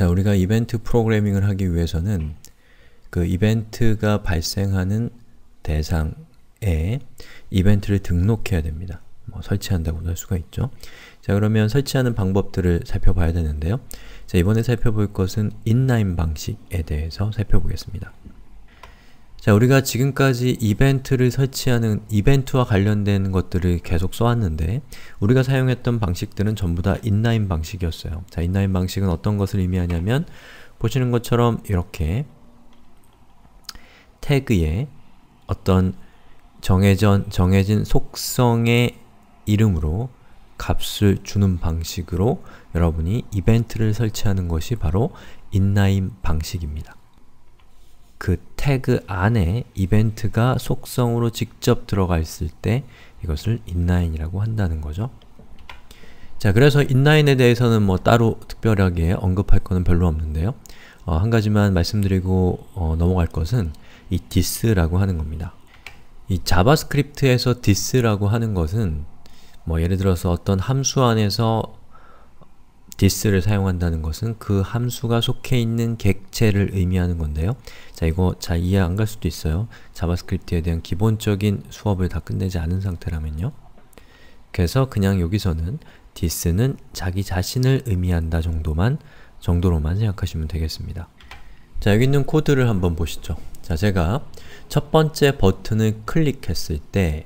자, 우리가 이벤트 프로그래밍을 하기 위해서는 그 이벤트가 발생하는 대상에 이벤트를 등록해야 됩니다. 설치한다고도 할 수가 있죠. 자, 그러면 설치하는 방법들을 살펴봐야 되는데요. 자, 이번에 살펴볼 것은 inline 방식에 대해서 살펴보겠습니다. 자, 우리가 지금까지 이벤트를 설치하는 이벤트와 관련된 것들을 계속 써왔는데 우리가 사용했던 방식들은 전부 다 inline 방식이었어요. 자, inline 방식은 어떤 것을 의미하냐면 보시는 것처럼 이렇게 태그에 어떤 정해진 속성의 이름으로 값을 주는 방식으로 여러분이 이벤트를 설치하는 것이 바로 inline 방식입니다. 그 태그 안에 이벤트가 속성으로 직접 들어가 있을 때 이것을 inline이라고 한다는 거죠. 자, 그래서 inline에 대해서는 따로 특별하게 언급할 거는 별로 없는데요. 한 가지만 말씀드리고 넘어갈 것은 이 this라고 하는 겁니다. 이 자바스크립트에서 this라고 하는 것은 예를 들어서 어떤 함수 안에서 this를 사용한다는 것은 그 함수가 속해 있는 객체를 의미하는 건데요. 자, 이거 잘 이해 안 갈 수도 있어요. 자바스크립트에 대한 기본적인 수업을 다 끝내지 않은 상태라면요. 그래서 그냥 여기서는 this는 자기 자신을 의미한다 정도로만 생각하시면 되겠습니다. 자, 여기 있는 코드를 한번 보시죠. 자, 제가 첫 번째 버튼을 클릭했을 때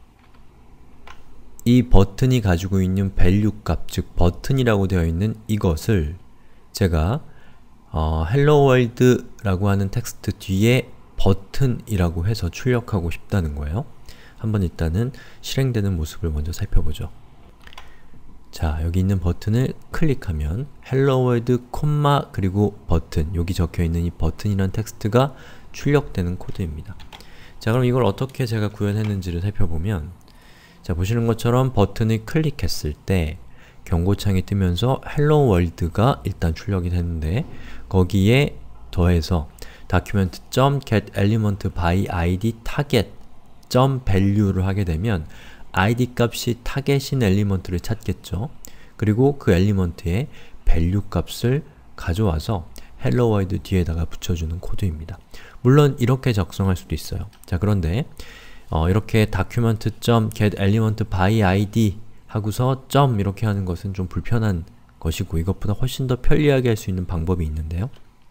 이 버튼이 가지고 있는 value 값, 즉 버튼이라고 되어 있는 이것을 제가 hello world 라고 하는 텍스트 뒤에 버튼이라고 해서 출력하고 싶다는 거예요. 한번 일단은 실행되는 모습을 먼저 살펴보죠. 자, 여기 있는 버튼을 클릭하면 hello world, 그리고 버튼, 여기 적혀있는 이 버튼이라는 텍스트가 출력되는 코드입니다. 자, 그럼 이걸 어떻게 제가 구현했는지를 살펴보면 자, 보시는 것처럼 버튼을 클릭했을 때 경고창이 뜨면서 hello world가 일단 출력이 됐는데 거기에 더해서 document.getElement by id target.value를 하게 되면 id 값이 타겟인 엘리먼트를 찾겠죠. 그리고 그 엘리먼트의 value 값을 가져와서 hello world 뒤에다가 붙여주는 코드입니다. 물론 이렇게 작성할 수도 있어요. 자, 그런데 이렇게 document.getElement by id 하고서 점 이렇게 하는 것은 좀 불편한 것이고 이것보다 훨씬 더 편리하게 할 수 있는 방법이 있는데요.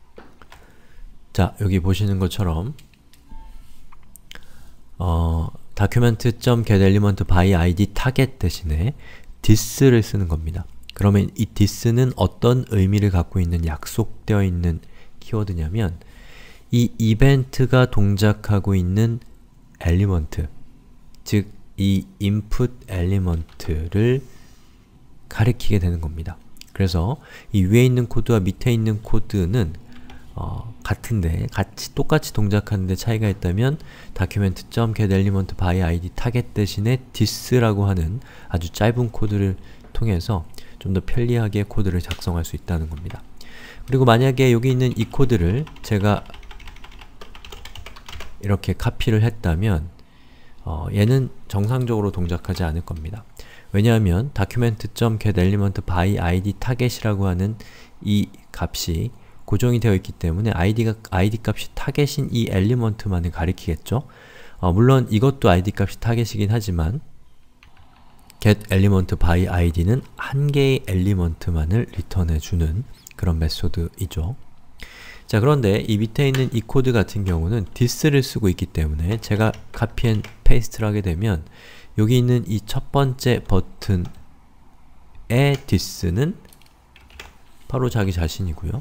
자, 여기 보시는 것처럼 document.getElement by id target 대신에 this를 쓰는 겁니다. 그러면 이 this는 어떤 의미를 갖고 있는 약속되어 있는 키워드냐면 이 이벤트가 동작하고 있는 엘리먼트, 즉 이 input 엘리먼트를 가리키게 되는 겁니다. 그래서 이 위에 있는 코드와 밑에 있는 코드는 같은데 똑같이 동작하는데 차이가 있다면 document.getElement by id target 대신에 this라고 하는 아주 짧은 코드를 통해서 좀 더 편리하게 코드를 작성할 수 있다는 겁니다. 그리고 만약에 여기 있는 이 코드를 제가 이렇게 카피를 했다면 얘는 정상적으로 동작하지 않을 겁니다. 왜냐하면 document.getElement by id target이라고 하는 이 값이 고정이 되어 있기 때문에 id 값이 타겟인 이 엘리먼트만을 가리키겠죠? 물론 이것도 id 값이 타겟이긴 하지만 getElement by id는 한 개의 엘리먼트만을 리턴해주는 그런 메소드이죠. 자, 그런데 이 밑에 있는 이 코드 같은 경우는 this를 쓰고 있기 때문에 제가 copy and paste를 하게 되면 여기 있는 이 첫 번째 버튼의 this는 바로 자기 자신이고요.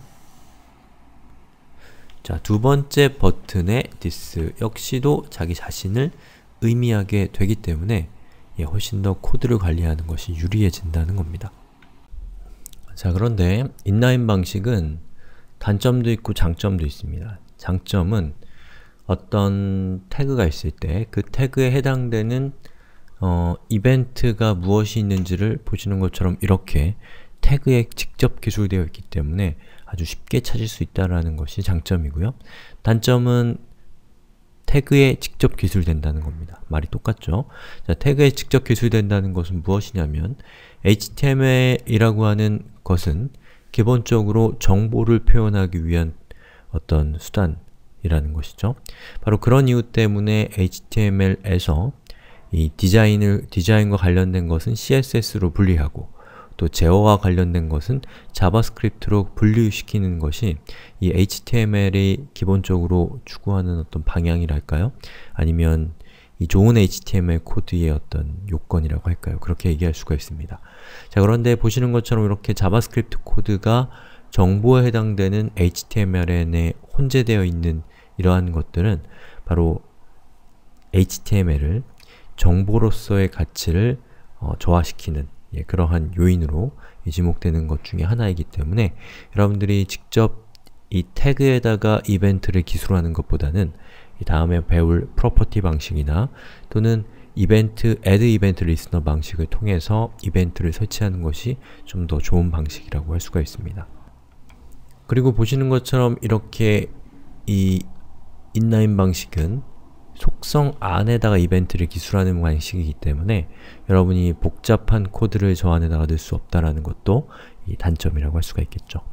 자, 두 번째 버튼의 this 역시도 자기 자신을 의미하게 되기 때문에 훨씬 더 코드를 관리하는 것이 유리해진다는 겁니다. 자, 그런데 inline 방식은 단점도 있고 장점도 있습니다. 장점은 어떤 태그가 있을 때 그 태그에 해당되는 이벤트가 무엇이 있는지를 보시는 것처럼 이렇게 태그에 직접 기술되어 있기 때문에 아주 쉽게 찾을 수 있다는 것이 장점이고요. 단점은 태그에 직접 기술된다는 겁니다. 말이 똑같죠? 자, 태그에 직접 기술된다는 것은 무엇이냐면 HTML이라고 하는 것은 기본적으로 정보를 표현하기 위한 어떤 수단이라는 것이죠. 바로 그런 이유 때문에 HTML에서 이 디자인과 관련된 것은 CSS로 분리하고 또 제어와 관련된 것은 자바스크립트로 분리시키는 것이 이 HTML이 기본적으로 추구하는 어떤 방향이랄까요? 아니면 이 좋은 HTML 코드의 어떤 요건이라고 할까요? 그렇게 얘기할 수가 있습니다. 자, 그런데 보시는 것처럼 이렇게 자바스크립트 코드가 정보에 해당되는 HTML에 혼재되어 있는 이러한 것들은 바로 HTML을 정보로서의 가치를 저하시키는 그러한 요인으로 지목되는 것 중에 하나이기 때문에 여러분들이 직접 이 태그에다가 이벤트를 기술하는 것보다는 이 다음에 배울 프로퍼티 방식이나 또는 add 이벤트 리스너 방식을 통해서 이벤트를 설치하는 것이 좀 더 좋은 방식이라고 할 수가 있습니다. 그리고 보시는 것처럼 이렇게 이 inline 방식은 속성 안에다가 이벤트를 기술하는 방식이기 때문에 여러분이 복잡한 코드를 저 안에다가 넣을 수 없다는 것도 이 단점이라고 할 수가 있겠죠.